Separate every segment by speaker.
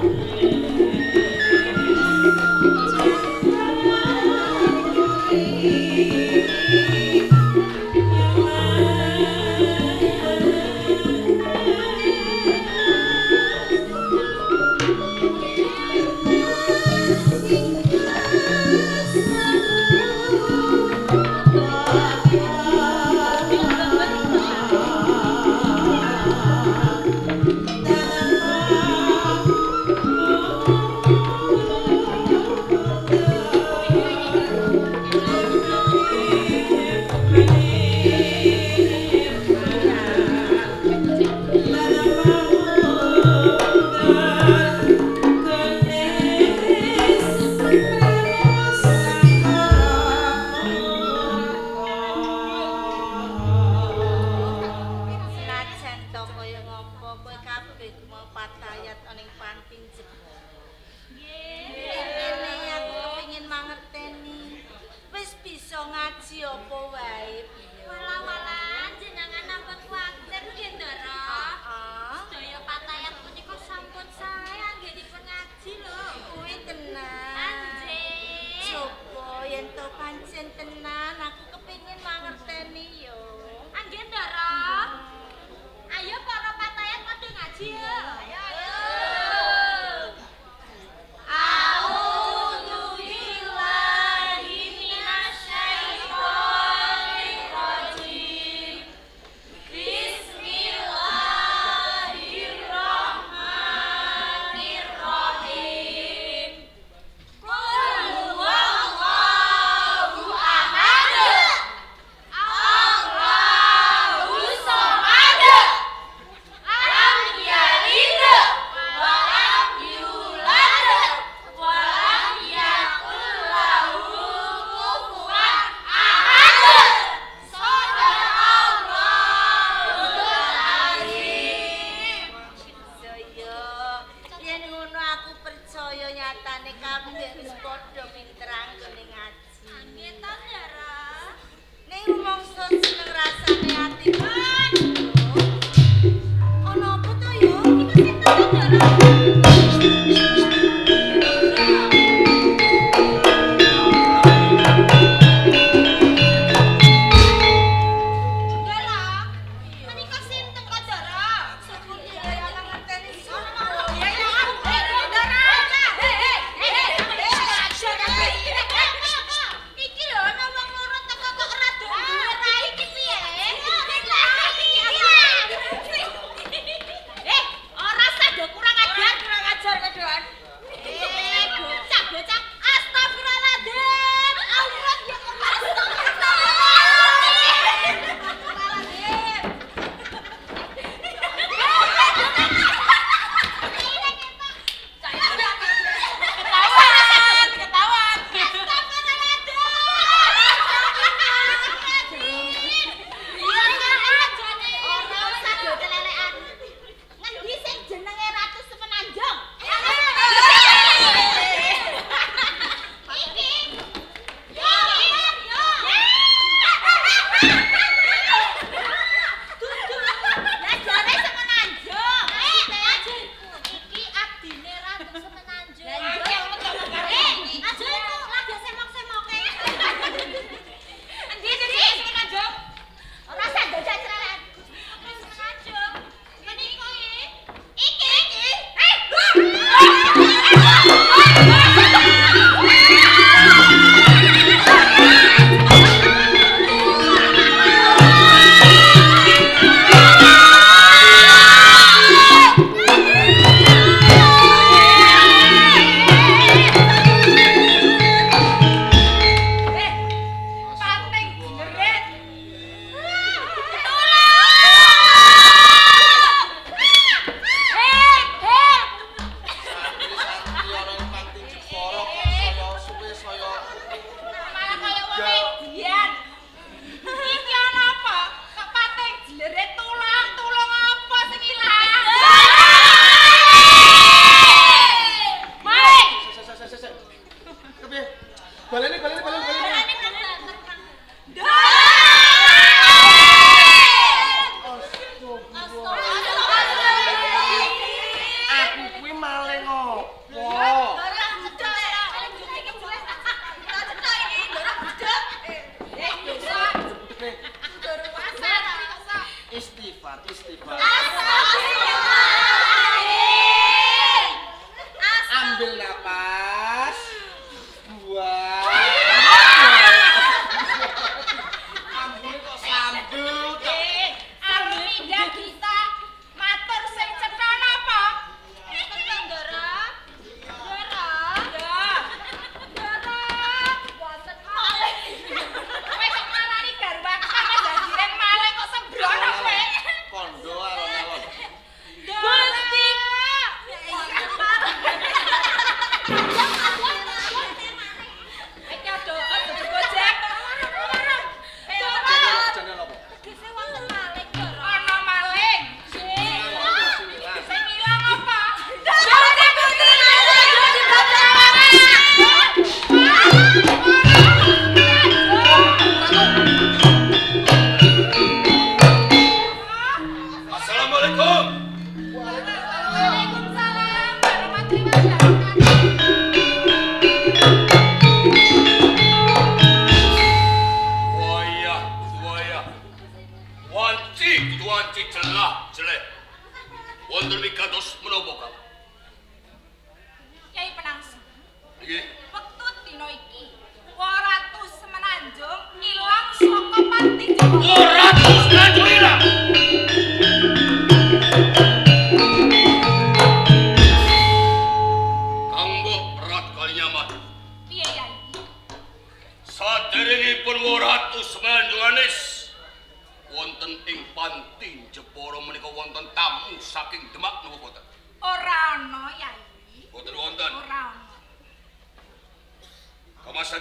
Speaker 1: Jenenge Ratu Semenanjung.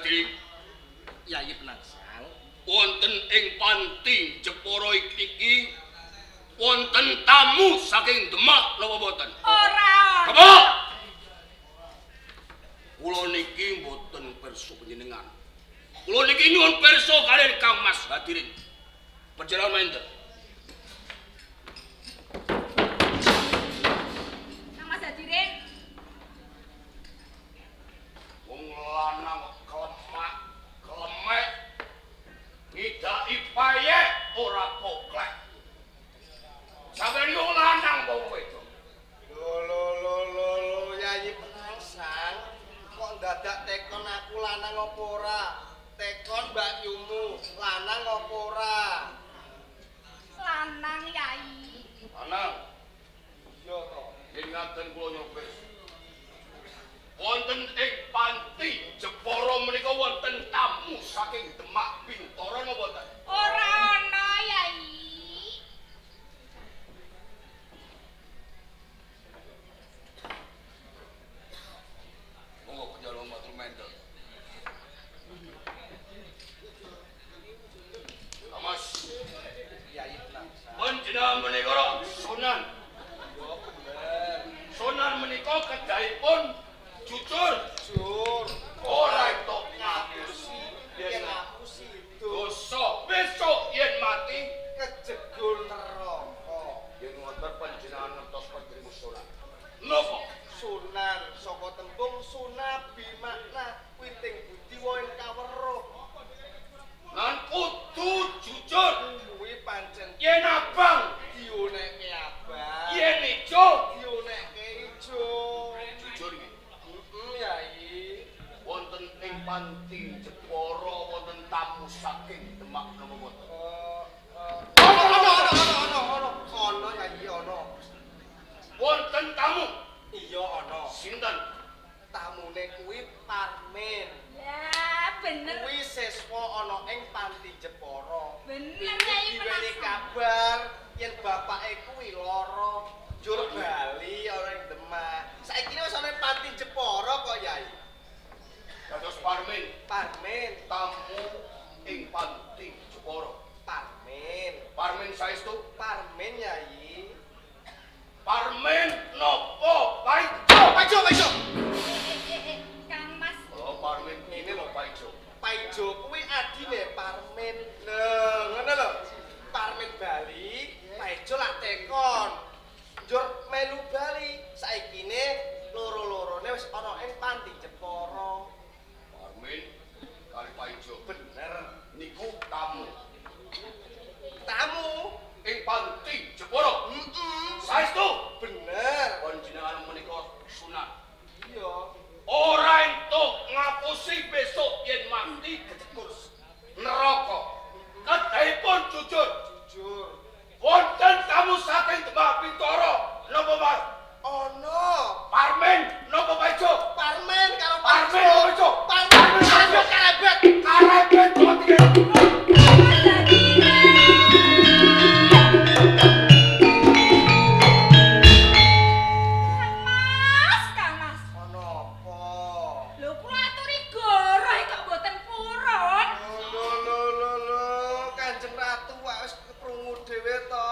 Speaker 1: Hadirin.
Speaker 2: Yayi Penangsang.
Speaker 1: Wonten ing panti Jepara iki wonten tamu saking Demak napa boten?
Speaker 3: Ora.
Speaker 1: Apa? Kula niki mboten pirsa panjenengan. Kula niki nyuwun pirsa kaliyan Kang Mas Hadirin. Perjalanan mainten.
Speaker 3: Kang Mas Hadirin.
Speaker 1: Wong lanang klemek ngidaki payek ora koklek. Sampeyan yo lanang apa wedok?
Speaker 2: Lho Yayi Penangsang, kok dadak tekon aku lanang apa ora? Tekon Mbak Yumu, lanang apa ora?
Speaker 3: Lanang Yayi.
Speaker 1: Lanang.
Speaker 2: Iya to.
Speaker 1: Yen ngaten kula nyopir. Wonten ing panti Jepara menika wonten tamu saking Demak Bintoro napa boten?
Speaker 3: Ora ana Yayi.
Speaker 1: Monggo panjenengan matur mendel. Mas,
Speaker 2: Yayi Penangsang.
Speaker 1: panjenengan menika Sunan.
Speaker 2: Yo bener.
Speaker 1: Sunan menika kedahipun jujur.
Speaker 2: Jur.
Speaker 1: Ora entuk ngapusi.
Speaker 2: Yen ngapusi
Speaker 1: Dosa besok yen mati
Speaker 2: kejegul neraka.
Speaker 1: yen wonten panjenengan ngertos patrimo Sunan. Napa?
Speaker 2: Sunan saka tembung sunabi makna witing budi wae kaweruh.
Speaker 1: Lan kudu jujur.
Speaker 2: Kuwi pancen
Speaker 1: Yen abang,
Speaker 2: dionekke abang.
Speaker 1: yen ijo,
Speaker 2: dionekke ijo.
Speaker 1: jujur iki.
Speaker 2: Yayi.
Speaker 1: Wonten ing panti Jepara wonten tamu saking Demak napa boten?
Speaker 2: Ono Yayi ono.
Speaker 1: Wonten tamu.
Speaker 2: Iya ono.
Speaker 1: Sinten?
Speaker 2: Tamune kuwi Parmin.
Speaker 3: Lah bener.
Speaker 2: Kuwi siswa ana ing panti Jepara.
Speaker 3: Bener
Speaker 2: Wingi
Speaker 3: Yayi
Speaker 2: diweni
Speaker 3: Penangsang.
Speaker 2: kabar yen bapake kuwi lara njur bali ana ing Demak. Saiki wis ana ing panti Jepara kok Yayi.
Speaker 1: Dados Parmin
Speaker 2: Parmin,
Speaker 1: tamu ing panti Jepara.
Speaker 2: Parmin.
Speaker 1: Parmin saestu?
Speaker 2: Parmin Yayi.
Speaker 1: Parmin napa paijo?
Speaker 2: Paijo.
Speaker 3: Kang Mas.
Speaker 1: Oh, Parmin ini lho paijo.
Speaker 2: Paijo kuwi adine Parmin. Lho, ngono lho. Parmin bali, Paijo lak tekon. Njur melu bali. Saikine loro-lorone wis ana ing panti Jepara.
Speaker 1: Parmin kali paijo.
Speaker 2: Bener.
Speaker 1: Niku tamu
Speaker 2: Tamu.
Speaker 1: ing panti Jepara. Saestu
Speaker 2: Bener.
Speaker 1: panjenengan menika Sunan.
Speaker 2: Iya.
Speaker 1: Ora entuk ngapusi besok yen mati kecekur neraka. Kedahipun jujur.
Speaker 2: Jujur.
Speaker 1: Wonten tamu saking Demak Bintoro. Napa Mas?
Speaker 2: Ono.
Speaker 1: Parmin napa paijo?
Speaker 2: Parmin karo
Speaker 1: Parmin
Speaker 2: Paijo.
Speaker 1: paijo.
Speaker 2: Parmin Paijo karebet.
Speaker 1: Karebet mati.
Speaker 3: Kang Mas.
Speaker 2: Ono apa?
Speaker 3: Lho kula aturi goroh kok mboten purun.
Speaker 2: Lho, Kanjeng Ratu wis keprungu dhewe to.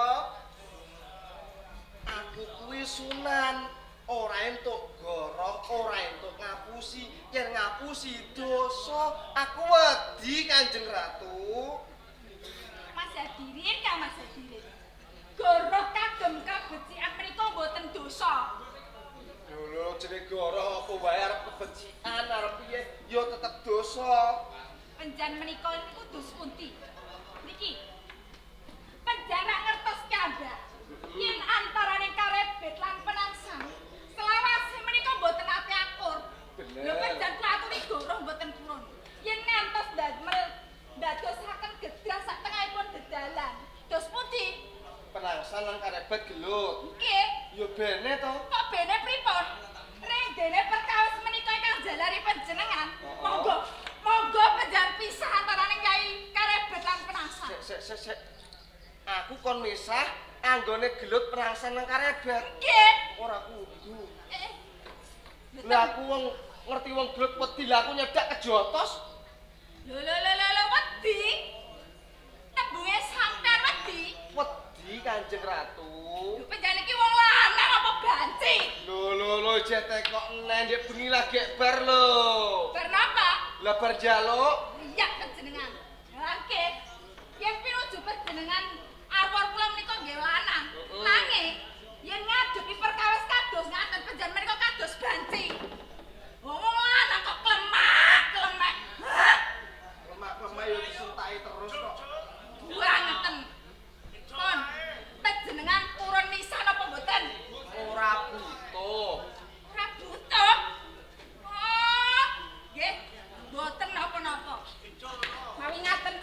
Speaker 2: Aku kuwi Sunan, ora entuk goroh, ora entuk ngapusi. Yen ngapusi dosa, aku wedi Kanjeng Ratu.
Speaker 3: Mas Hadirin, Kang Mas Hadirin. Goroh kagem kabecikan menika mboten dosa.
Speaker 2: Lho, jenenge goroh apa wae arep kebecikan arep piye, ya tetep dosa.
Speaker 3: Penjan menika niku dos pundi? Niki. Penjan rak ngertos kabeh. Yen antarane Karebet lan Penangsang, selawase menika mboten ate akur.
Speaker 2: Bener.
Speaker 3: Lho penjan kula aturi goroh mboten purun. Yen ngantos dadosaken gedang sak tengahipun dedalan. Dos pundi?
Speaker 2: Penangsang lan Karebet gelut.
Speaker 3: Nggih.
Speaker 2: Ya bene to.
Speaker 3: Kok bene pripun? Ring dene perkawis menika ingkang jalari panjenengan. Monggo penjan pisah antaraning Kyai Karebet lan Penangsang.
Speaker 2: Sik. Aku kon misah anggone gelut Penangsang nang Karebet.
Speaker 3: Nggih.
Speaker 2: Ora kudu.
Speaker 3: Eh.
Speaker 2: Lah aku wong ngerti wong gelut wedi lah aku nyedak kejotos.
Speaker 3: Lho wedi. Tembunge sampean wedi.
Speaker 2: Wedi Kanjeng Ratu.
Speaker 3: Lho penjane iki wong lanang apa banci?
Speaker 2: Lho jete kok nen ndek bengi lagi bar lho.
Speaker 3: Bar napa?
Speaker 2: Lah bar njaluk.
Speaker 3: Iya panjenengan. Oke. Yen pinuju panjenengan awor kula menika nggih lanang. Nanging yen ngadepi perkawis kados ngaten panjenengan menika kados banci. Wong lanang kok klemak.
Speaker 2: Lemak-lemak yo disuntaki terus kok.
Speaker 3: Ngeten. Pun panjenengan purun misa napa mboten?
Speaker 2: Ora butuh.
Speaker 3: Ora butuh. Oh, nggih. Mboten napa-napa. Mawi ngaten.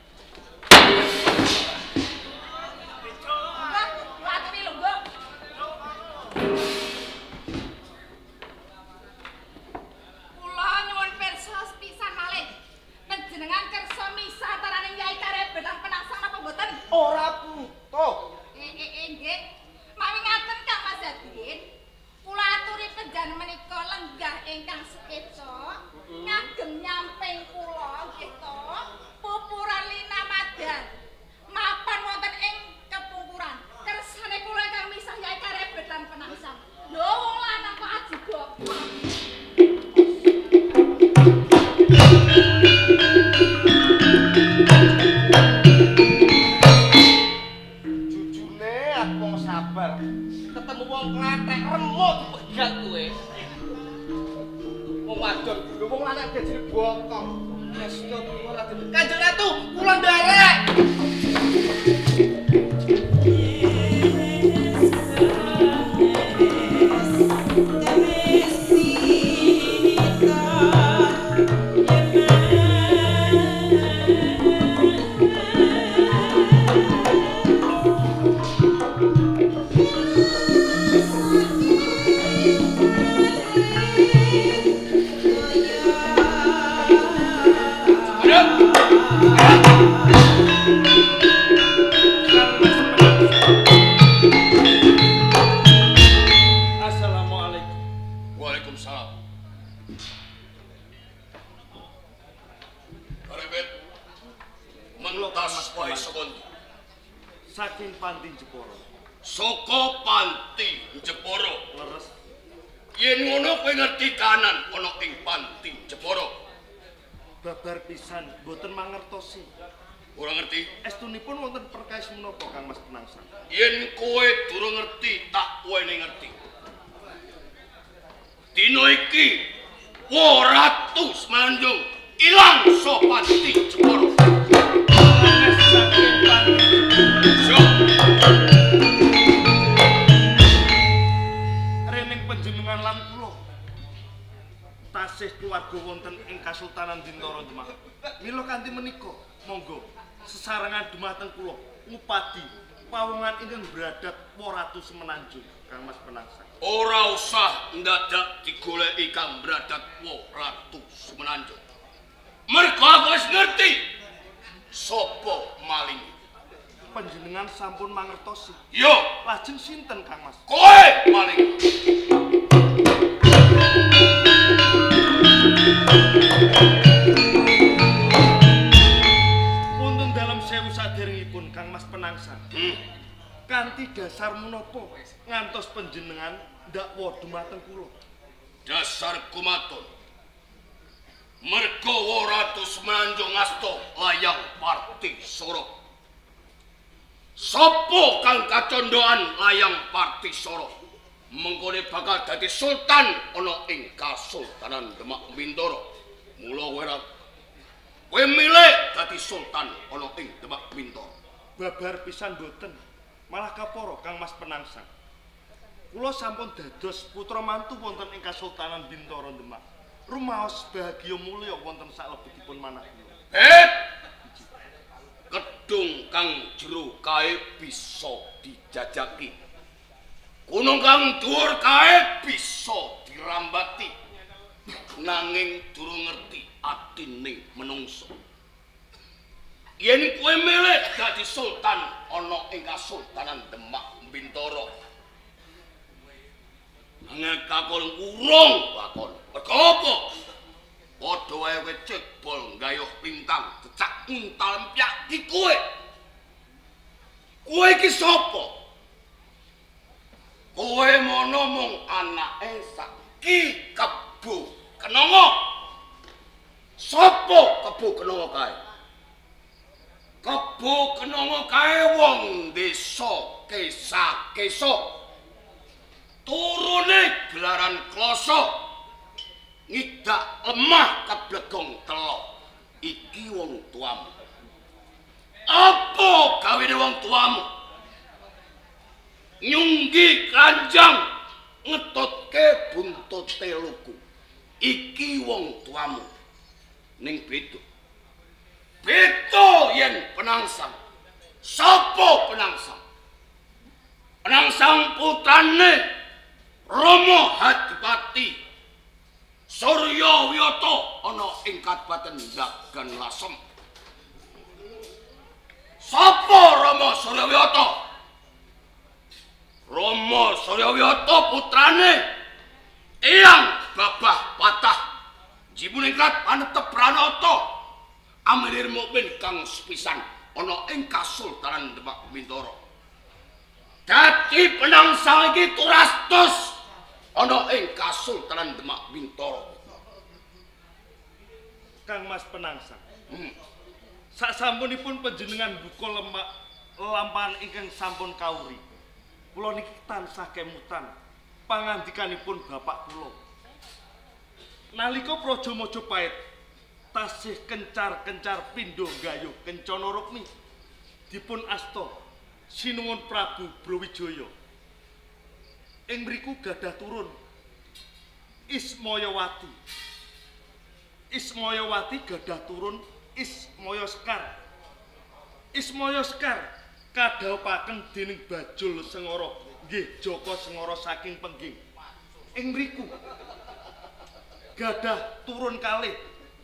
Speaker 3: Latri lho, Mbok. Kula nyuwun pirsa pisan malih. Panjenengan kersa misa antaraning Kyai Karebet lan Penangsang napa mboten?
Speaker 2: Ora butuh.
Speaker 3: Nggih. Mawi ngaten Kang Mas Hadirin. Kula aturi panjenengan menika lenggah ingkang sekeca ngagem nyamping kula nggih to. Pupuran Lina Madan. Mapan wonten ing kepungkuran. Kersane kula ingkang misah Kyai Karebet lan Penangsang. Lho wong lanang kok aji goblok.
Speaker 2: Jujune aku wong sabar. Ketemu wong klathek remuk pegat kowe. Wong wadon lho wong lanang dadi bokong. Astagfirullahaladzim. Kanjeng Ratu, kula nderek.
Speaker 4: Assalamualaikum.
Speaker 1: Waalaikumsalam. Karebet. Mentas wae sokon.
Speaker 4: Saking Panti Jepara.
Speaker 1: Saka Panti Jepara.
Speaker 4: Leres.
Speaker 1: Yen ngono kowe ngerti kanan ana ing Panti Jepara.
Speaker 4: Babar pisan boten mangertosi.
Speaker 1: Ora ngerti?
Speaker 4: Estunipun wonten perkawis menapa Kang Mas Penangsang?
Speaker 1: Yen kowe durung ngerti, tak wene ngerti. Dino iki Ratu Semanjung ilang saka Panti Jepara.
Speaker 4: Saking Panti
Speaker 1: Siap.
Speaker 4: rening panjenengan lan kula tasih keluarga wonten ing Kasultanan Bintoro Demak. Mila kanthi menika, monggo sesarengan dumateng kula ngupadi pawongan ingkang bradat Ratu Semenanjung Kang Mas Penangsang.
Speaker 1: Ora usah ndadak digoleki kang bradat Ratu Semenanjung. Mergo aku wis ngerti sapa maling.
Speaker 4: Panjenengan sampun mangertosi.
Speaker 1: Yo,
Speaker 4: Lajeng sinten Kang Mas?
Speaker 1: kowe maling.
Speaker 4: Wonten dalam sewu saderengipun Kang Mas Penangsang. Kanthi dasar menapa ngantos panjenengan ndakwa dumateng kula?
Speaker 1: Dasar kumaton. Mergo Ratu Semenanjung asta layang Parti Soro. Sopo kang kacondhoan layang Parti Soro mengkone bakal dadi sultan ana ing Kasultanan Demak Bintoro. Mula kowe milih dadi sultan ana ing Demak Bintoro.
Speaker 4: Babar pisan boten, malah kaporo Kang Mas Penangsang. Kula sampun dados putra mantu wonten ing Kasultanan Bintoro Demak. Rumaos bahagia mulya wonten salebetipun manah kula.
Speaker 1: Kedung kang jero kae bisa dijajaki. Gunung kang dhuwur kae bisa dirambati. Nanging durung ngerti atining menungso. Yen kowe milih dadi sultan ana ing Kasultanan Demak Bintoro. Angel kakon urung lakon. Mergo apa? Padha wae kowe cebol gayuh pintang cecak untal empyak ki kowe. Kowe iki sapa? Kowe mono mung anake sak Ki Kebo Kenanga. Sapa Kebo Kenanga kae? Kebo Kenanga kae wong desa Kesa. Turune gelaran kloso. Ngidak lemah kablegong telo. Iki wong tuamu. Apa gawene wong tuamu? Nyunggi kanjang ngetutke buntute luku. Iki wong tuamu. Ning beda. Beda yen penangsang. Sapa penangsang? Penangsang putrane Rama Hadipati Surya Wiyata ana ing Kabupaten Dagan Lasem. Sapa Rama Surya Wiyata? Rama Surya Wiyata putrane Eyang Babah Patah Jimuningrat Panetep Pranata Amilir Mukmin kang sepisan ana ing Kasultanan Demak Bintoro. Dadi penangsang iki turastus ana ing Kasultanan Demak Bintoro.
Speaker 4: Kang Mas Penangsang. Sasampunipun panjenengan buka lampahan ingkang sampun kawuri. Kula niki tansah kemutan pangandikanipun bapak kula. Nalika Praja Majapahit tasih kencar-kencar pindho gayuh kencana rukmi dipun asta sinuwun Prabu Brawijaya. Ing mriku gadah turun Ismayawati. Ismayawati gadah turun Ismaya Sekar. Ismaya Sekar kadhawuhaken dening Bajul Sengara, nggih Jaka Sengara saking Pengging. Ing mriku gadah turun kalih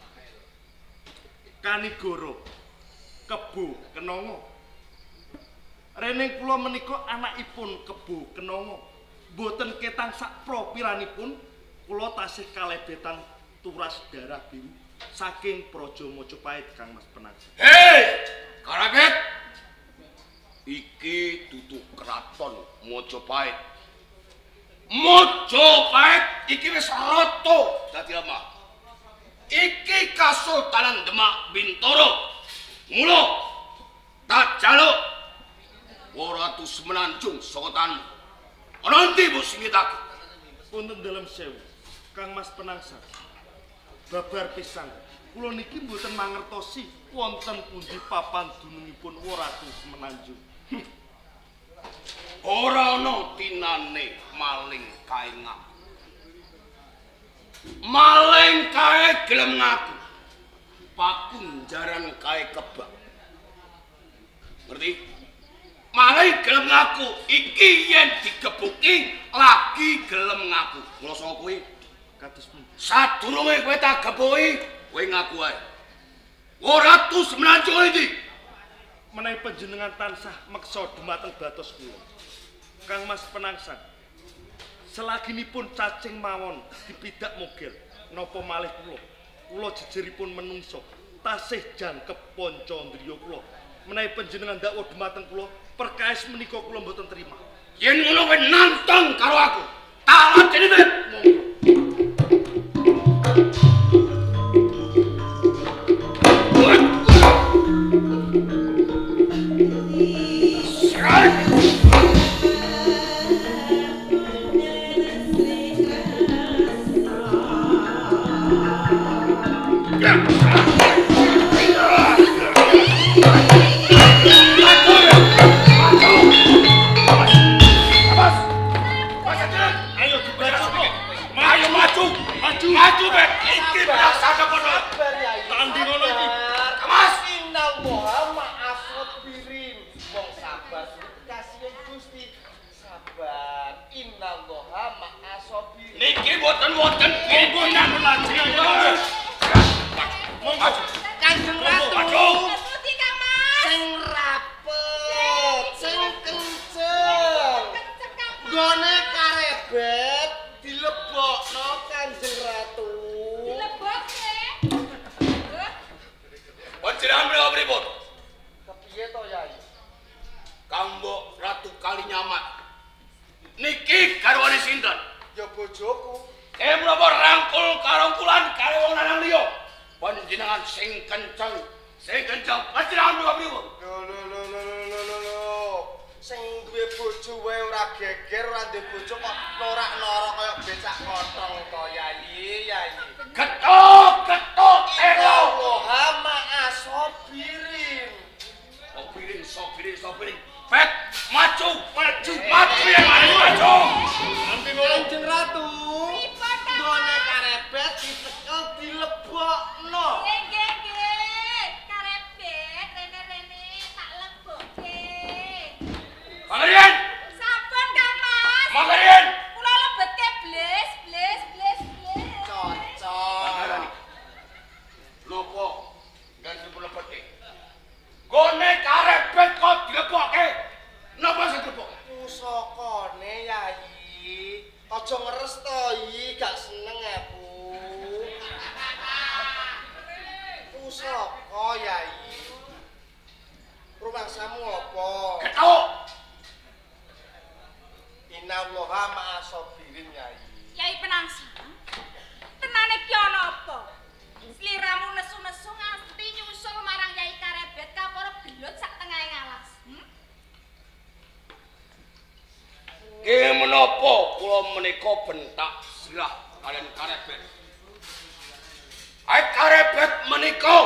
Speaker 4: Kanigara, Kebo Kenanga. Rening kula menika anakipun Kebo Kenanga. Mboten ketang sak propiranipun kula tasih kalebetan turas darah biru saking Praja Majapahit Kang Mas Penangsang.
Speaker 1: Hei, Karabet. Iki dudu kraton Majapahit. Majapahit iki wis rata dadi lemah. Iki Kasultanan Demak Bintoro. Mula tak jaluk ora tus menanjung saka tanmu. Ana endi Bu singitake?
Speaker 4: Punten dalem sewu, Kang Mas Penangsang. Babar pisan, kula niki mboten mangertosi wonten pundi papan dunungipun Ratu Semenanjung.
Speaker 1: Ora ana tinane maling kae ngaku. Maling kae gelem ngaku. Pakunjaran kae kebak. Ngerti? Maling gelem ngaku, iki yen digebuki lagi gelem ngaku. Mula saka kuwi
Speaker 4: Kados pundi?
Speaker 1: sadurunge kowe tak gebuki, kowe ngaku ae. Ratu Semenanjung iki.
Speaker 4: Menawi panjenengan tansah meksa dumateng batos kula. Kang Mas Penangsang. Selaginipun cacing mawon dipidak mogel napa malih kula jejeripun menungso tasih jangkep panca ndriya kula. Menawi panjenengan dakwa dumateng kula, perkawis menika kula mboten trima.
Speaker 1: Yen ngono kowe nantang karo aku, tak lateni kowe. Maju bet, iki biasa kono.
Speaker 4: Tandi ngono iki.
Speaker 1: Mas,
Speaker 2: Inang moha maafot piring. Wong sabar kasihan Gusti. Sabar. Inang moha maafot piring.
Speaker 1: niki boten pimpinan lagi.
Speaker 4: Monggo.
Speaker 2: Kanjeng Ratu.
Speaker 1: Maju.
Speaker 3: Putih Kang Mas.
Speaker 2: Sing rapet, sing kenceng. Gone karebet dilebokno Kanjeng Ratu.
Speaker 3: Dilebokke.
Speaker 2: bojoku.
Speaker 1: Menapa rangkul karangkulan karo wong lanang liya? Panjenengan sing kenceng panjenengan menapa pripun?
Speaker 2: Lho. Sing duwe bojo wae ora geger, ora duwe bojo kok norak-norok kaya becak kothong to, Yayi.
Speaker 1: Ketok telo.
Speaker 2: Loha ma'asobirin.
Speaker 1: Sobirin. Pet, maju yang maju.
Speaker 2: Nanti Kanjeng Ratu. Gone karebet dicekel dilebokno.
Speaker 3: Nggih. Karebet rene tak lebokke.
Speaker 1: Pangerien.
Speaker 3: Sampun, Kang Mas.
Speaker 1: Pangerien.
Speaker 3: Kula lebetke bles.
Speaker 2: Cocok.
Speaker 1: Nopo? Ganti pun lebetke. Gone karebet kok dilebokke. Napa sing dilebokke?
Speaker 2: Pusakane, Yayi. Aja ngeres to, gak seneng ya, Bu. Pusaka, Yayi. Rumangsamu apa?
Speaker 1: Ketok.
Speaker 2: Innallaha ma'asobirin, Yayi.
Speaker 3: Yai Penangsang. Tenane ki ana apa? Sliramu nesu-nesu nganti nyusul marang Yai Karebet kapara gelut sak tengahe ngalas.
Speaker 1: Menapa kula menika bentak sirah kalian karebet? Karebet menika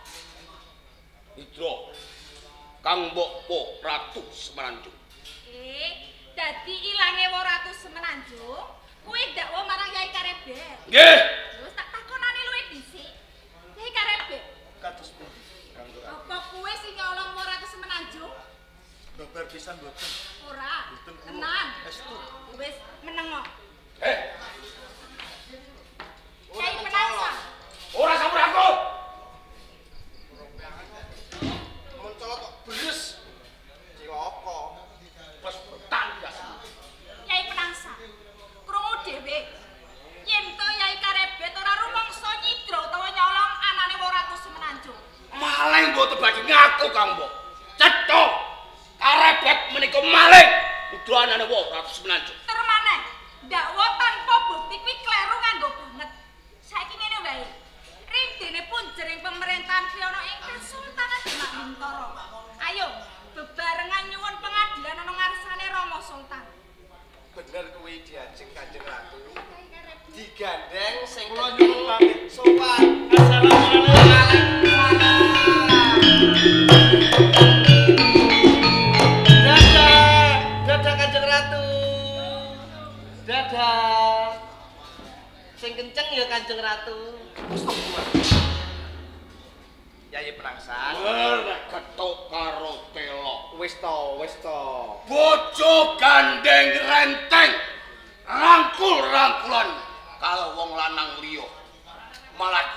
Speaker 1: Hidro Kang Mbokpo Ratu Semenanjung.
Speaker 3: Dadi ilange Wo Ratu Semenanjung, kuwi dakwa marang Yai Karebet.
Speaker 1: Nggih.
Speaker 3: Wis tak takonane luwih dhisik. Yai Karebet,
Speaker 4: Kados pundi, Kang Lurah?
Speaker 3: apa kuwi sing nyolong Wo Ratu Semenanjung?
Speaker 4: Babar pisan mboten.
Speaker 3: Ora.
Speaker 4: Mboten kula.
Speaker 3: Tenan.
Speaker 4: Estu.
Speaker 3: Wis menengo.
Speaker 2: Ora
Speaker 3: Yai Penangsang.
Speaker 1: Ora sampuraku.
Speaker 2: Mencolot kok beres. Cilaka.
Speaker 1: Wes betang ya.
Speaker 3: Yai Penangsang. Krungu dhewe. Yen to Yai Karebet ora rumangsa nyidra utawa nyolong anane Wo Ratu Semenanjung.
Speaker 1: Maling mboten badhe ngaku Kang Mbok. Cetha. Karebet menika maling. Udo anane Wo Ratu Semenanjung.
Speaker 3: Ter maneh, dakwa tanpa bukti kuwi kleru nganggo banget. Saiki ngene wae. Ringdene pun jering pemerintahan Priyono ing Kesultanan Demak Bintoro. Ayo, bebarengan nyuwun pengadilan ana ngarsane Rama Sultan.
Speaker 2: Bener kuwi diajeng Kanjeng Ratu. Digandeng sing
Speaker 4: Kula nyuwun pamit.
Speaker 2: sowan. Dadah Kanjeng Ratu. Dadah. Sing kenceng ya Kanjeng Ratu. Yayi Penangsang.
Speaker 1: Ketok karo telo.
Speaker 2: Wis to.
Speaker 1: Bojo gandeng renteng. Rangkulan kalau wong lanang liya. Malah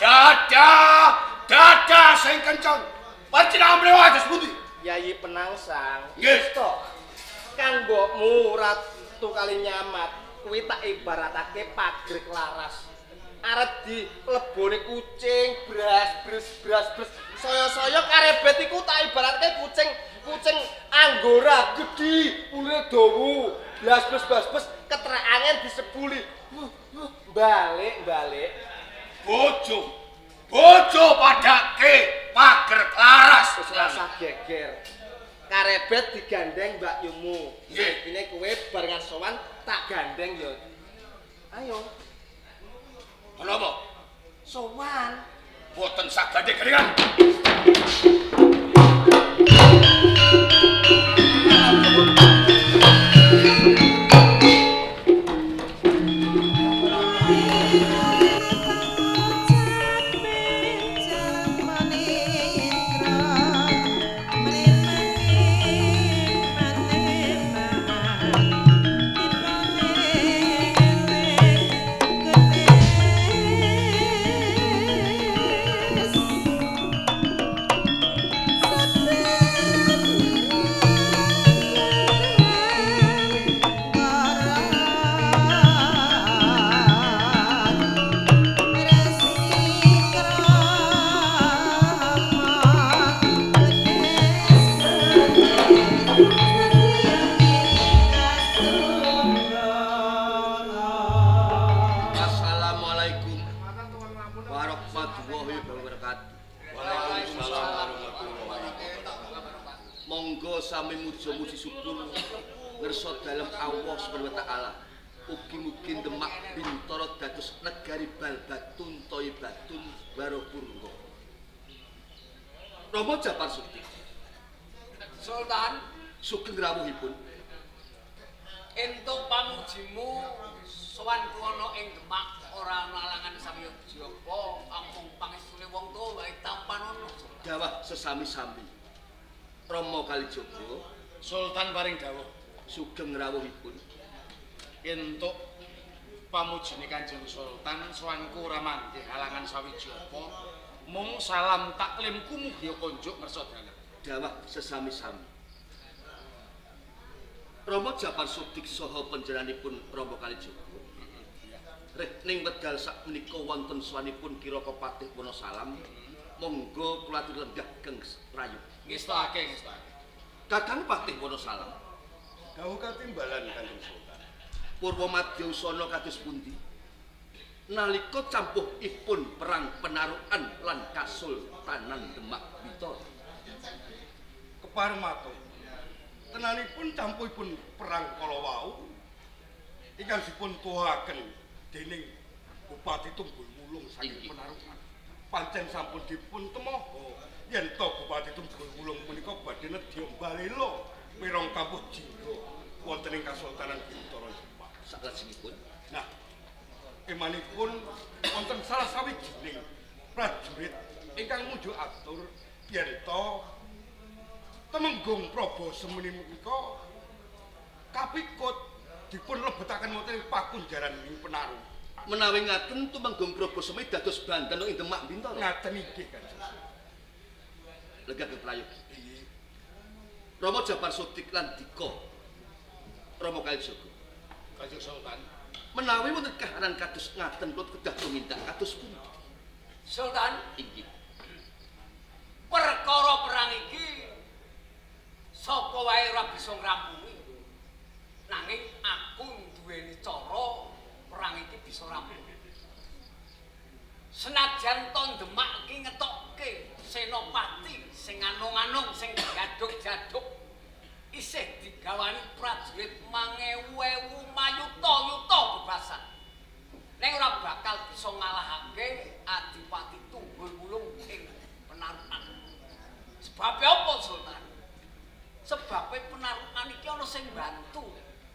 Speaker 1: dadah sing kenceng. Panjenengan mrene wis pundi?
Speaker 2: Yayi Penangsang.
Speaker 1: Nggih.
Speaker 2: To. Kang mbokmu Ratu Kalinyamat kuwi tak ibaratake pagrek laras. Arep dilebone kucing, bras. Saya karebet iku tak ibaratke kucing anggora gedhi, ulire dawa, blas ketrekangen disebuli. Balik.
Speaker 1: Bojo padake pager laras.
Speaker 2: Wis rasa geger. Karebet digandeng Mbak Yumu.
Speaker 1: Nggih.
Speaker 2: Ini kowe barengan sowan tak gandeng ya. Ayo,
Speaker 1: Menapa?
Speaker 2: sowan.
Speaker 1: Boten sagade keringan.
Speaker 5: wabarakatuh.
Speaker 2: Waalaikumsalam warahmatullahi wabarakatuh.
Speaker 5: Monggo sami muja-muji syukur ngersa dalem Allah Subhanahu wa taala. Ugi-ugi Demak Bintoro dados negari balbatun thayyibatun warapurwa. Rama Japar Sukti.
Speaker 6: Sultan,
Speaker 5: Sugeng rawuhipun.
Speaker 6: entuk pamujimu sowan kuwana ing Demak ora ana alangan sami japa amung pangestune wong tuwa wae tampan ana.
Speaker 5: Dawah sesami-sami. Rama Kalijaga
Speaker 1: Sultan paring dawuh.
Speaker 5: sugeng rawuhipun.
Speaker 1: Entuk pamujine Kanjeng Sultan sowanku ora manggih halangan sawijapa. Mung salam taklimku mugi konjuk ngersa dalan.
Speaker 5: Dawah sesami-sami. Rama Japar Sudik saha panjenenganipun Rama Kalijaga. Rek ning wedal sakmenika wonten swanipun Kiraka Patih Wonosalam. Monggo kula atur lenggah Geng Rayu.
Speaker 1: Ngestake.
Speaker 5: Kakang Patih Wonosalam.
Speaker 2: Dawuh katimbalan Kanjeng Sultan.
Speaker 5: Purwa Madyusana kados pundi? Nalika campuhipun perang penarukan lan Kasultanan Demak Bintoro.
Speaker 2: Keparmato. Tenanipun campuhipun perang kala wau ingkang dipun tuhaken dening Bupati Tunggul Wulung saking Penarukan. Pancen sampun dipun temoho yen to Bupati Tunggul Wulung menika badhe nedya balela pirang kampuh jingga wonten ing Kasultanan Bintoro Demak.
Speaker 5: Saklajengipun
Speaker 2: Nah, emanipun wonten salah sawijining prajurit ingkang muju atur yen to Temenggung Prabu Semeni menika kapikut dipun lebetaken wonten ing pakunjaran ing Penaru.
Speaker 5: menawi ngaten Tumenggung Probosemi dados banten ing Demak Bintoro.
Speaker 2: Ngaten inggih Kanjeng.
Speaker 5: Lega keprayogi. Rama Japar Sudik lan Dika Rama Kalijaga.
Speaker 1: Kanjeng Sultan.
Speaker 5: Menawi wonten kahanan kados ngaten kula kedah tumindak kados pundi?
Speaker 6: Sultan,
Speaker 5: Inggih.
Speaker 6: perkara perang iki sapa wae ora bisa ngrampungi. Nanging aku duweni cara perang iki bisa rampung. Senajan to Demak iki ngetokke senopati sing anung-anung sing jaduk-jaduk isih digawani prajurit 1000 mayuta-yuta bebasan. Ning ora bakal bisa ngalahake Adipati Tunggul Wulung ing Penarukan. Sebab apa Sultan? Sebab Penarukan iki ana sing bantu.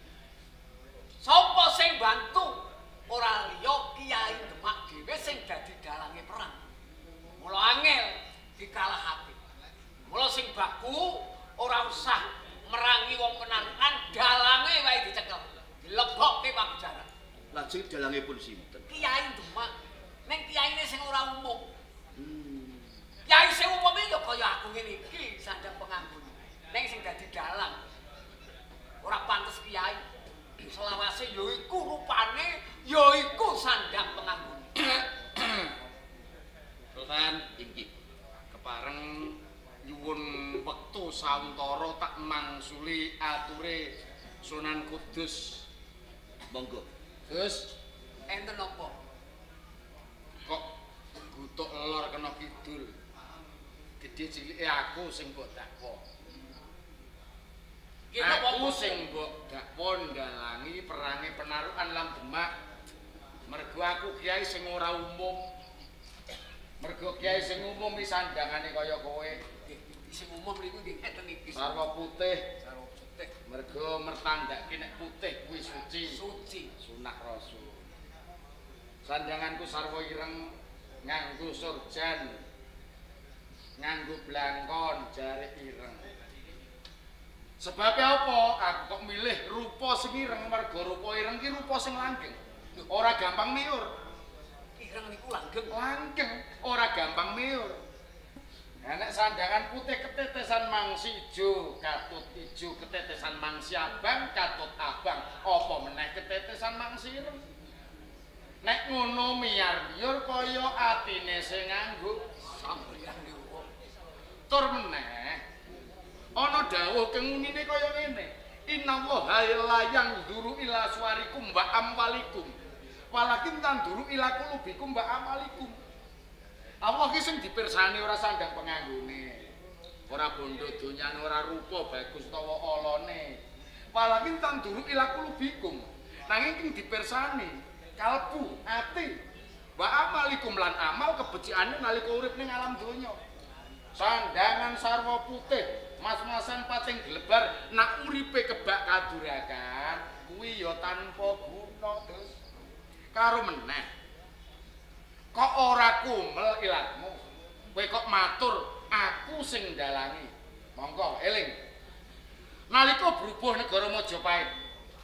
Speaker 6: Sapa sing bantu? Ora liya Kiai Demak dhewe sing dadi dalange perang. Mula angel dikalahake. Mula sing baku ora usah merangi wong Penarukan, dalange wae dicekel. Dilebokke pajaran.
Speaker 5: Lajeng dalangipun sinten?
Speaker 6: Kiai Demak, ning kiyaine sing ora umum. Kiai sing umum iki ya kaya aku ngene iki, sandang penganggun. Ning sing dadi dalang ora pantes kiai. Selawase ya iku rupane, ya iku sandang penganggun.
Speaker 1: Sultan
Speaker 5: Inggih.
Speaker 1: kepareng nyuwun wektu sawentara tak mangsuli ature Sunan Kudus.
Speaker 5: Monggo.
Speaker 1: Gus,
Speaker 6: Enten apa?
Speaker 1: kok gutuk lor kena kidul. Gedhe cilike aku sing mbok dakwa. Aku sing mbok dakwa ndalangi perange Penarukan lan Demak. Mergo aku kiai sing ora umum. Mergo kiai sing umum iki sandangane kaya kowe.
Speaker 6: Sing umum niku nggih enten iki.
Speaker 1: Sarwa putih.
Speaker 6: Sarwa putih.
Speaker 1: Mergo mertandake nek putih kuwi suci.
Speaker 6: Suci.
Speaker 1: Sunah Rasul. Sandanganku sarwa ireng nganggo surjan. Nganggo blangkon jare ireng. Sebabnya apa? Aku kok milih rupa sing ireng mergo rupa ireng ki rupa sing langgeng. Ora gampang miur.
Speaker 6: Ireng niku langgeng.
Speaker 1: Langgeng, ora gampang miur. Nek sandangan putih ketetesan mangsi ijo, katut ijo ketetesan mangsi abang, katut abang. Apa meneh ketetesan mangsi ireng? Nek ngono miyar-miyur kaya atine sing nganggo
Speaker 6: Sampeyan niku.
Speaker 1: tur meneh ana dawuh kengunine kaya ngene. Innallaha la yanzuru ila suwarikum wa amwalikum walakin tanzuru ila qulubikum wa amalikum.
Speaker 7: Allah ki sing dipirsani ora sandang penganggone. Ora bondo donyane, ora rupa bagus utawa alane. Walakin tan duru ila kulubikum. Nanging ing dipirsani kalbu, ati. Wa amalikum lan amal kebecikane nalika urip ning alam donya. Sandangan sarwa putih, mas-masan pating glebar, nak uripe kebak kadurakan, kuwi ya tanpa guna terus. Karo meneh. Kok ora kumel ilahmu? Kowe kok matur aku sing ndalangi. Monggo eling. Nalika brubuh negara Majapahit.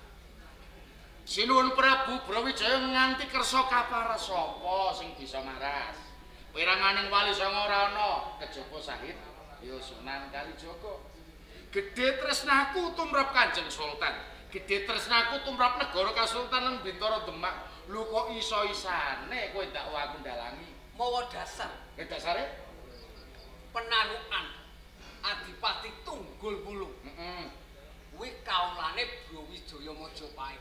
Speaker 7: Sinuwun Prabu Brawijaya nganti kersa kaparas sapa sing bisa maras. Piranganing wali sanga ora ana, kejaba Sahid ya Sunan Kalijaga. Gedhe tresnaku tumrap Kanjeng Sultan. Gedhe tresnaku tumrap negara Kasultanan Bintoro Demak. Lho kok iso-isane kowe dakwa aku ndalangi.
Speaker 6: Mawa dasar.
Speaker 7: Dasare
Speaker 6: penarukan Adipati Tunggul Wulung. Kuwi kaulane Brawijaya Majapahit.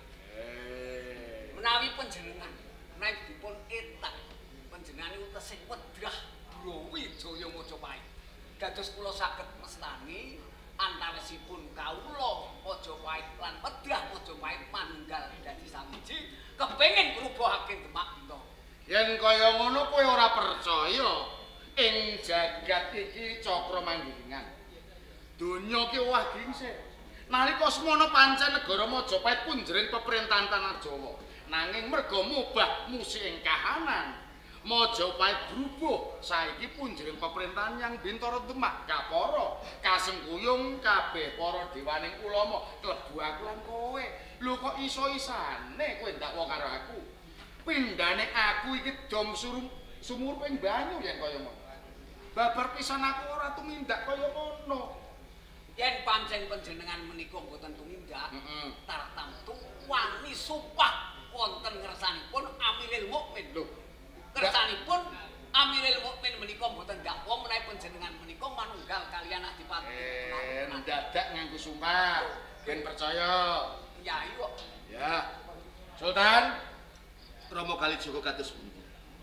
Speaker 6: Menawi panjenengan naik dipun etak panjenengane utus sing wedrah Brawijaya Majapahit. Dados kula saged mestani antawisipun kawula Majapahit lan wedrah Majapahit manunggal dadi samiji kepengin ngrubuhake Demak Bintoro.
Speaker 7: Yen kaya ngono kowe ora percaya ing jagat iki cakra manggilingan. Donya ki owah gingsih. Nalika semana pancen negara Majapahit punjering pemerintahan tanah Jawa. Nanging merga mubah musi ing kahanan, Majapahit brubuh saiki punjering pemerintahan yang Bintoro Demak kapara kasengguyung kabeh para dewaning ulama klebu aku lan kowe. Lho kok iso-isane kowe ndakwa karo aku? Pindhane aku iki dom sumur ping banyu yen kaya ngono. Babar pisan aku ora tumindak kaya ngono.
Speaker 6: Yen pancen panjenengan menika mboten tumindak, tartamtu wani sumpah wonten ngersanipun Amiril Mukmin. Lho, ngersanipun Amiril Mukmin menika mboten dakwa menawi panjenengan menika manunggal kaliyan Adipati.
Speaker 7: Mendadak nganggo sumpah, ben percaya.
Speaker 6: Yai kok.
Speaker 7: Ya. Sultan,
Speaker 5: Rama Kalijaga kados pundi?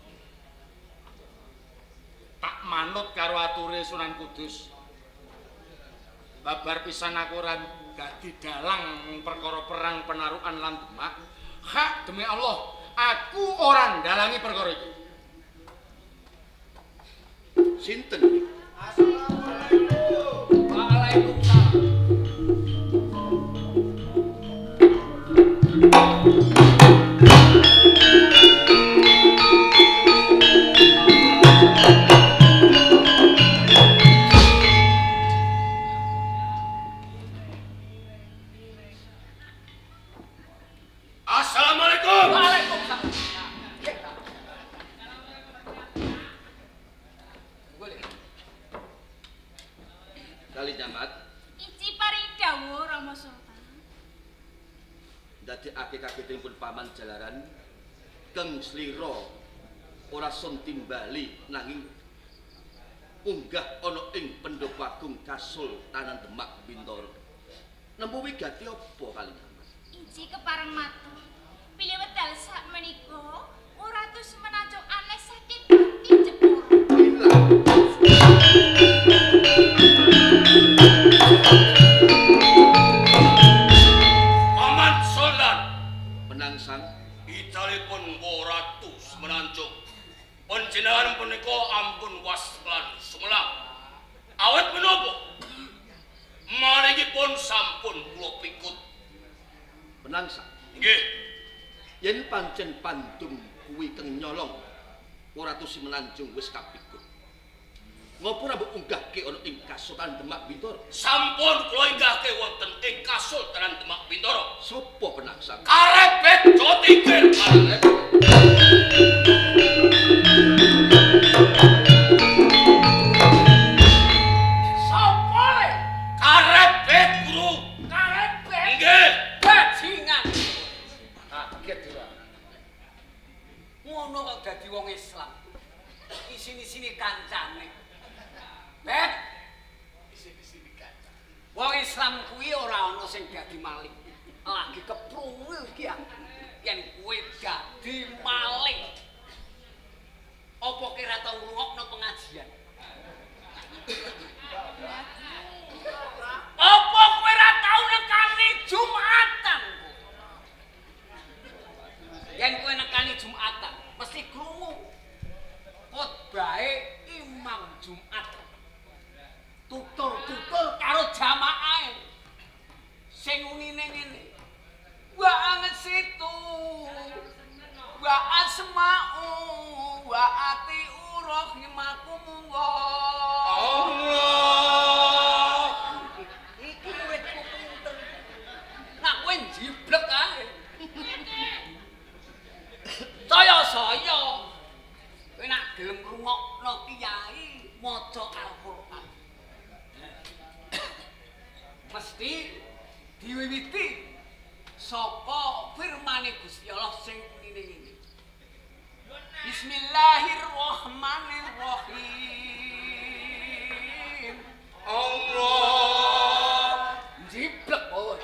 Speaker 7: tak manut karo ature Sunan Kudus. Babar pisan aku ora dadi dalang perkara perang penarukan lan Demak. Hak demi Allah, aku ora ndalangi perkara iki.
Speaker 5: Sinten?
Speaker 2: Assalamualaikum.
Speaker 6: Waalaikumsalam.
Speaker 1: Assalamualaikum.
Speaker 6: Waalaikumsalam.
Speaker 5: Kali nyamat
Speaker 3: Ici paring dawuh Rama Sultan.
Speaker 5: ndadekake kagetipun paman jalaran keng slira ora son timbali nanging unggah ana ing Pendopo Agung Kasultanan Demak Bintoro. Nemu wigati apa kali nyamat?
Speaker 3: Ici kepareng matur. Pilih wedal sak menika ora tus menacuk aneh sakit hati jepur.
Speaker 1: Paman Sultan,
Speaker 5: Penangsang
Speaker 1: italipun Woratus menancung. Panjenengan punika ampun waslan sumelang. Awet menapa? Maringipun sampun kula pikut.
Speaker 5: Penangsang
Speaker 1: Nggih.
Speaker 5: yen pancen pandum kuwi keng nyolong ora tusi menanjung wis kapikut. Ngopo ora mbok unggahke ana ing Kasultanan Demak Bintoro?
Speaker 1: Sampun kula inggahke wonten ing Kasultanan Demak Bintoro.
Speaker 5: Sopo Penangsang?
Speaker 1: Karebet Jotikir.
Speaker 6: Sapa le?
Speaker 1: Karebet Guru.
Speaker 6: Karebet.
Speaker 1: Nggih.
Speaker 6: Bajingan.
Speaker 7: Kaget ora.
Speaker 6: Ngono kok dadi wong Islam. Isini-sini kancane. Bet. Isini-sini kancane. Wong Islam kuwi ora ana sing dadi maling. Lagi keprungu iki ya. Yen kowe dadi maling. Apa kira tau ngrungokno khotbahe imam Jumat. Tutur-tutur karo jamaahe. Sing unine ngene. Wa angsitu. Wa asma'u wa ati'u rahimakum Allah. Iki wis pinter. Nak kowe jiblek ae. Saya kowe nak gelem ngrungokno kiai maca Al-Qur'an. Mesti diwiwiti saka firmane Gusti Allah sing ngene-ngene. Bismillahirrahmanirrahim. Allah jiblek oh.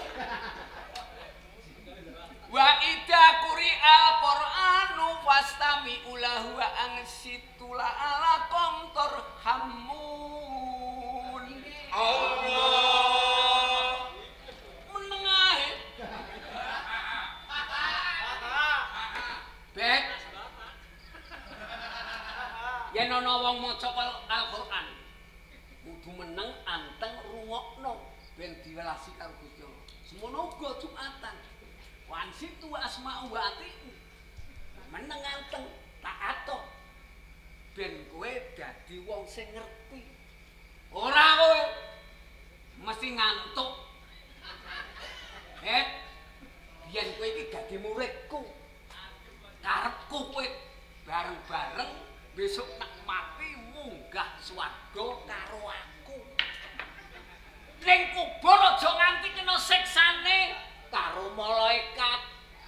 Speaker 6: Wa idza quri'al Qur'anu fastami'u lahu wa ansitu la'alakum turhamun. Allah menengah. Bek. Yen ana wong maca Al-Qur'an kudu meneng anteng rungokno ben diwelasi karo Gusti Allah. Semono uga Jumatan. Wan situ asma'u wa ati'u. Meneng anteng taat ben kowe dadi wong sing ngerti. Ora kowe mesti ngantuk. Biyen kowe iki dadi muridku. Karepku kowe bareng-bareng besok nak mati munggah swarga karo aku. Ning kubur aja nganti kena siksane karo malaikat.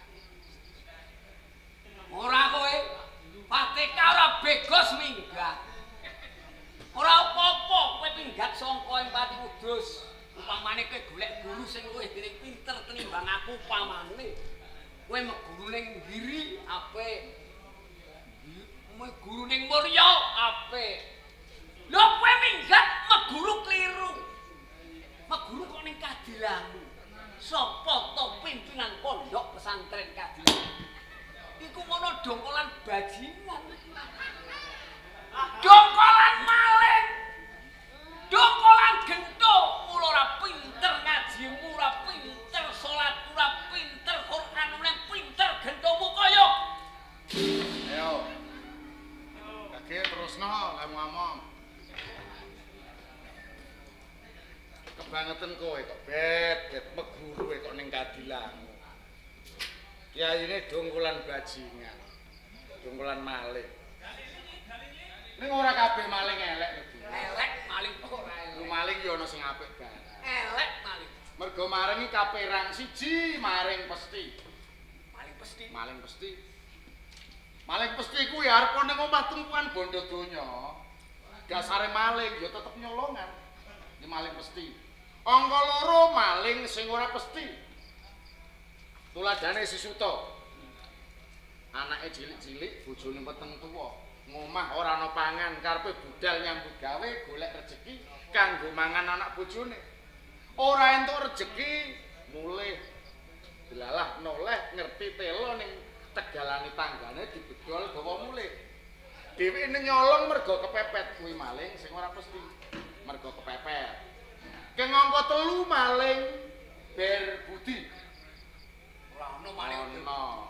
Speaker 6: Ora kowe patika ora begos minggah. Ora apa-apa kowe minggat sangka Empati Kudus. Upamane kowe golek guru sing luwih dene pinter tinimbang aku upamane. Kowe meguru ning Giri apik. Meguru ning Mulya apik. Lho kowe minggat meguru kliru. Meguru kok ning Kadilangu. Sapa to pimpinan pondok pesantren Kadilangu? Iku ngono dongkolan bajingan. Dongkolan maling. Dongkolan gento, mula ora pinter ngaji, ora pinter salat, ora pinter Quran, ora pinter gentomu kaya.
Speaker 7: Ayo. Kaki terusno kamu ngomong. Kebangetan kowe kok bet meguru kok ning Kadilangu. Kiyaine dongkolan bajingan. Dongkolan maling. Ning ora kabeh maling elek lho.
Speaker 6: Elek maling ora elek.
Speaker 7: Maling yo ana sing apik banget.
Speaker 6: Elek maling.
Speaker 7: Mergo maringi kaperang siji maring pesti.
Speaker 6: Maling pesti.
Speaker 7: Maling pesti. Maling pesti kuwi arep ning omah tumpuan bondo donya. Dasare maling yo tetep nyolongan. Iki maling pesti. Angka loro maling sing ora pesti. Tuladane si Suto. Anake cilik-cilik, bojone peteng tuwa. Ngomah ora ana pangan, karepe budal nyambut gawe golek rejeki kanggo mangan anak bojone. Ora entuk rejeki, mulih delalah noleh ngerti telo ning tegalane tanggane dibedol gawa mulih. Dheweke nyolong mergo kepepet kuwi maling sing ora pesti. Mergo kepepet. Keng angka 3 maling ber budi.
Speaker 6: Ora ono maling.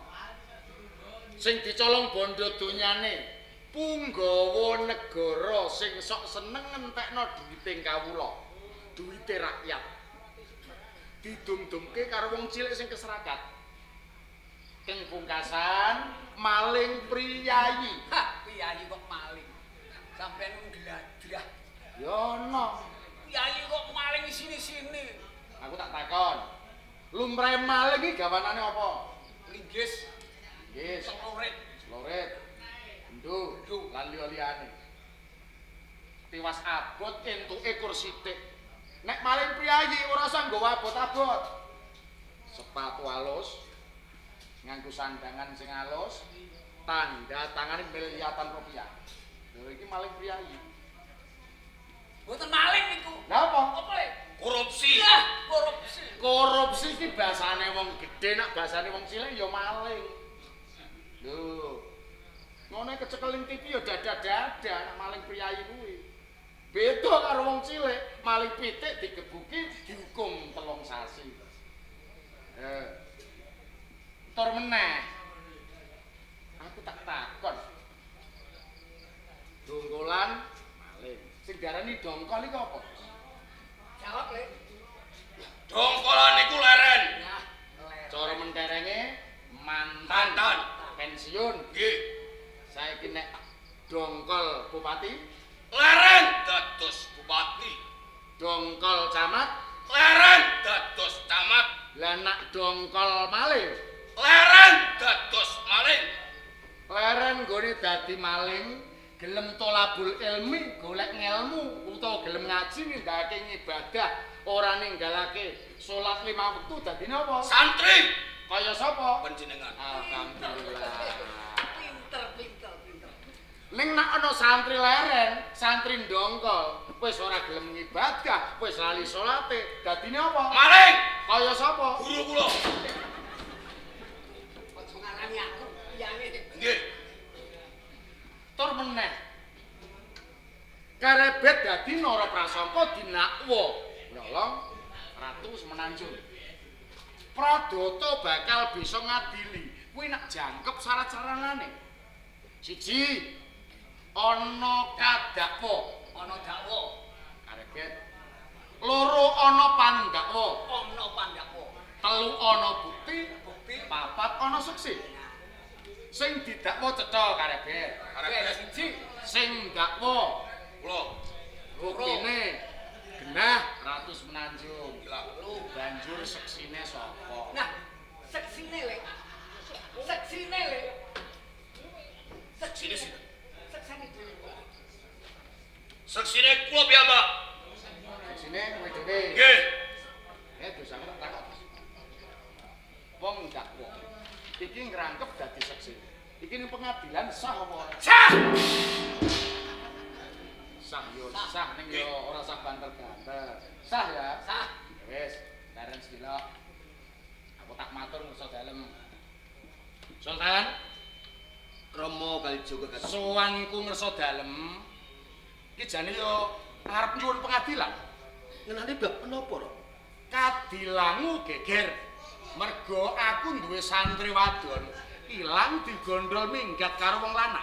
Speaker 7: Sing dicolong bondo donyane. Punggawa negara sing sok seneng ngentekno dhuwiting kawula, dhuwite rakyat. Didum-dumke karo wong cilik sing keserakat. Keng pungkasan maling priyayi.
Speaker 6: Hah, priyayi kok maling. Sampeyan ngladrah.
Speaker 7: Ya ono.
Speaker 6: Priyayi kok maling sini-sini.
Speaker 7: Aku tak takon. Lumrahe maling iki gawanane apa?
Speaker 6: Linggis.
Speaker 7: Nggih,
Speaker 6: Seloret.
Speaker 7: Loret. Nduk lan liya-liyane. Tiwas abot entuke kursi sithik. Nek maling priyayi ora usah nggawa abot-abot. Sepatu alus, nganggo sandangan sing alus, tanda tangane miliatan rupiah. Lha iki maling priyayi.
Speaker 6: Mboten maling niku.
Speaker 7: Lha apa?
Speaker 6: Apa le?
Speaker 1: Korupsi.
Speaker 6: Ya, korupsi.
Speaker 7: Korupsi iki basane wong gedhe, nek basane wong cilik ya maling. Lho. Ngono kecekel ning TV ya dada-dada nek maling priyayi kuwi. Beda karo wong cilik, maling pitik digebuki dihukum 3 sasi. Tur meneh. Aku tak takon. Dongkolan maling. Sing diarani dongkol iku apa?
Speaker 6: Jawab, Lek.
Speaker 1: Dongkolan iku leren.
Speaker 6: Nah,
Speaker 7: Cara menterenge mantan pensiun.
Speaker 1: Nggih.
Speaker 7: Saiki nek dongkol bupati,
Speaker 1: Leren dados bupati.
Speaker 7: dongkol camat,
Speaker 1: Leren dados camat.
Speaker 7: lah nak dongkol maling.
Speaker 1: Leren dados maling.
Speaker 7: Leren nggone dadi maling, gelem tolabul ilmi, golek ngelmu utawa gelem ngaji nindakake ibadah, ora ninggalake salat 5 wektu dadi napa?
Speaker 1: Santri.
Speaker 7: Kaya sapa?
Speaker 1: Panjenengan.
Speaker 7: Alhamdulillah.
Speaker 6: pinter.
Speaker 7: Ning nak ana santri leren, santri ndongkol, wis ora gelem ngibadah, wis lali salate, dadine apa?
Speaker 1: Maling.
Speaker 7: Kaya sapa?
Speaker 1: Guru kula.
Speaker 6: Aja ngarani aku, iyane.
Speaker 1: Nggih.
Speaker 7: Tur meneh. Karebet dadi nara prasangka dinakwa. Nyolong Ratu Semenanjung. Pradata bakal bisa ngadili. Kuwi nak jangkep syarat-syaratane. 1. Ana kadakwa,
Speaker 6: Ana dakwa,
Speaker 7: karebet. 2 ana pandakwa,
Speaker 6: ana pandakwa.
Speaker 7: 3 ana bukti,
Speaker 6: Bukti
Speaker 7: 4 ana saksi. Sing didakwa cetha karebet.
Speaker 1: Karebet.
Speaker 6: siji.
Speaker 7: Sing dakwa
Speaker 1: Kula.
Speaker 7: buktine genah Ratu Semenanjung.
Speaker 1: Gila.
Speaker 7: Banjur seksine sapa?
Speaker 6: Nah, seksine, Lek. Seksine, Lek.
Speaker 1: Sini sini.
Speaker 6: Seksine dhewe.
Speaker 1: Seksine kula piyambak.
Speaker 7: Seksine kowe dhewe.
Speaker 1: Nggih.
Speaker 7: Dosamu tak takok. Wong dakwa. Iki ngrangkep dadi seksi. Iki ning pengadilan sah apa ora?
Speaker 1: Sah.
Speaker 7: Sah yo, sah ning yo ora sah banter-banter. Sah ya?
Speaker 6: Sah.
Speaker 7: Wis, leren sedilok. Aku tak matur ngersa dalem. Sultan,
Speaker 5: Rama Kalijaga kata.
Speaker 7: sowanku ngersa dalem. Iki jane yo arep nyuwun pengadilan.
Speaker 5: Ngenane bab menapa, Ro?
Speaker 7: Kadilangu geger. Mergo aku duwe santri wadon ilang digondhol minggat karo wong lanang.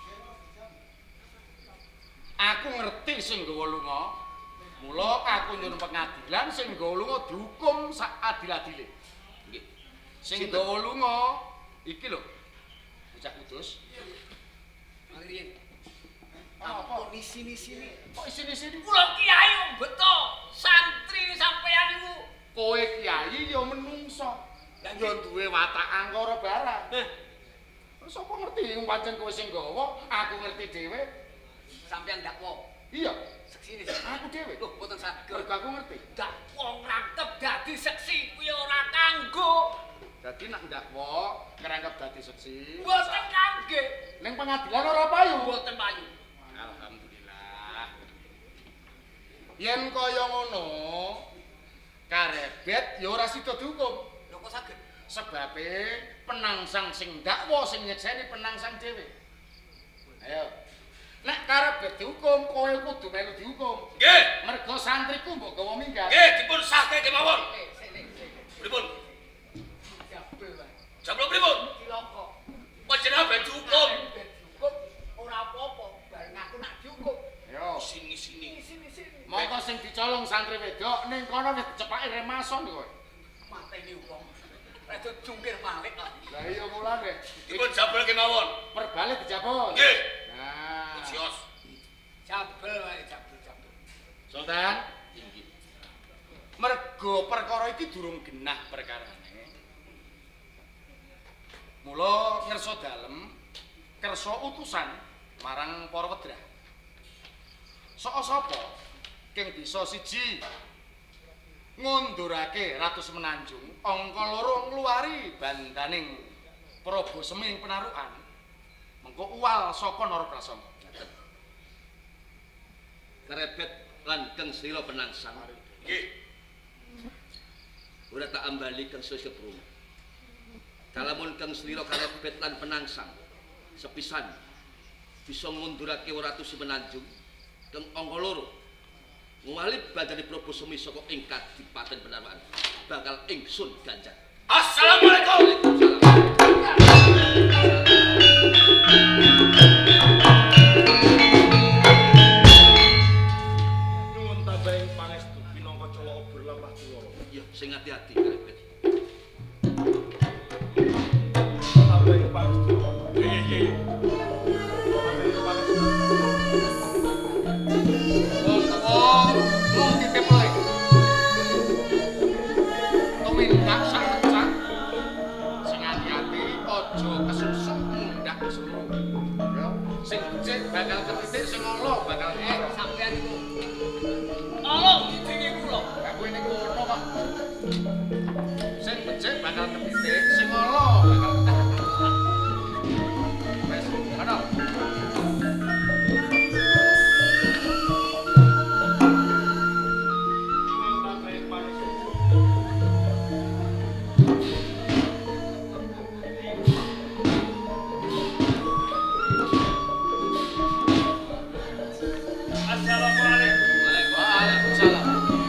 Speaker 7: Aku ngerti sing nggawa lunga. Mula aku nyuwun pengadilan sing nggawa lunga dihukum sak adil-adile.
Speaker 5: Nggih.
Speaker 7: Sing nggawa lunga iki lho. Bocah Kudus.
Speaker 6: Mangriyen.
Speaker 7: Apa?
Speaker 6: Kok sini.
Speaker 7: Kok isine-isine
Speaker 6: Kula kiai beto santri sampeyan niku.
Speaker 7: kowe kiai ya menungso. Ya duwe watak angkara barang. Sapa ngerti pancen kowe sing nggawa, aku ngerti dhewe.
Speaker 6: Sampeyan dakwa.
Speaker 7: Iya,
Speaker 6: Seksine.
Speaker 7: aku dhewe.
Speaker 6: Loh, mboten saged.
Speaker 7: Mergo aku ngerti.
Speaker 6: Dakwa ngrangkep dadi seksi kuwi ora kanggo.
Speaker 7: Dadi nak ndakwa ngrangkep dadi seksi.
Speaker 6: Mboten kangge.
Speaker 7: Ning pengadilan ora payu.
Speaker 6: Mboten payu.
Speaker 7: Alhamdulillah. Yen kaya ngono, karebet ya ora sida dihukum.
Speaker 6: Lho kok saged?
Speaker 7: Sebabe penangsang sing dakwa sing nyekseni penangsang dhewe. Ayo. Nek karebet dihukum, kowe kudu melu dihukum.
Speaker 1: Nggih.
Speaker 7: Mergo santriku mbok gawa minggat.
Speaker 1: Nggih, dipun sahke kemawon.
Speaker 6: Sini.
Speaker 1: Pripun?
Speaker 6: Jabel wae.
Speaker 1: Jablo pripun?
Speaker 6: Cilaka.
Speaker 1: Panjenengan ben dihukum.
Speaker 6: Dihukum ora apa-apa, bareng aku nak dihukum.
Speaker 7: Yo.
Speaker 1: Sini.
Speaker 6: Sini.
Speaker 7: Mongko sing dicolong santri wedok ning kono wis dicepaki remason kowe.
Speaker 6: Mateni wong. Rada jungkir balik kok.
Speaker 7: Lah iya mulane.
Speaker 1: Dipun jabel kemawon.
Speaker 7: Perbalik dijabut.
Speaker 1: Nggih.
Speaker 7: Nah,
Speaker 1: Sios.
Speaker 6: Jabel wae jabel.
Speaker 7: Sultan, inggih. Mergo perkara iki durung genah perkarane. Mula ngersa dalem kersa utusan marang para wedrah. Sapa kang bisa 1 ngundurake Ratu Semenanjung, angka 2 ngluwari bandaning Prabu Seming Penarukan. Mengko uwal saka Nara Prasangka.
Speaker 5: Karebet lan Kang Slira penangsang.
Speaker 1: Nggih.
Speaker 5: Ora tak ambali Kang Sesep Rung. Kalamun Kang Slira karebet lan penangsang sepisan bisa ngundurake Ratu Semenanjung kang angka 2 nguwali badane Prabu Semi saka ing Kadipaten Penarwan bakal ingsun ganjar.
Speaker 1: Assalamualaikum.
Speaker 4: Nuwun tambahing pangestu minangka Cowok Obor Lampah kula.
Speaker 5: Ya sing ati-ati Karepet.
Speaker 4: Tambahing pangestu. Iya. Tambahing pangestu.
Speaker 7: Wong titip le. Tumindak sak sing ati-ati aja kesusuk mundak suruh. Ya, sing becik bakal ketitik, sing ala bakal
Speaker 6: Sampeyan iku. Tolong didingi kula.
Speaker 7: aku ini kono kok. Sing becik bakal ketitik, sing ala bakal wes, ana.
Speaker 4: Tambahing pangestu. Assalamualaikum.
Speaker 7: Waalaikumsalam.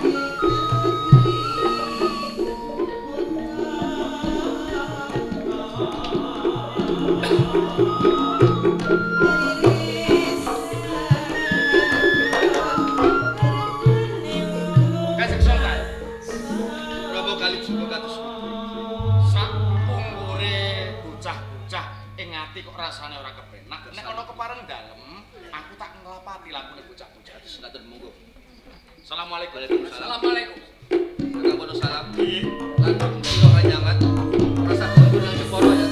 Speaker 7: Kasih Sultan.
Speaker 5: Prabu Kalijaga kados pundi?
Speaker 7: Sak umure bocah-bocah ing ati kok rasane ora kepenak. Nek ana kepareng dalem, aku tak nglapati lakune bocah-bocah.
Speaker 5: Sinten monggo.
Speaker 7: Assalamualaikum.
Speaker 5: Waalaikumsalam.
Speaker 6: Assalamualaikum.
Speaker 5: Kakang salam. Lan sira kanyangan rasa kumpul nang Jepara ya.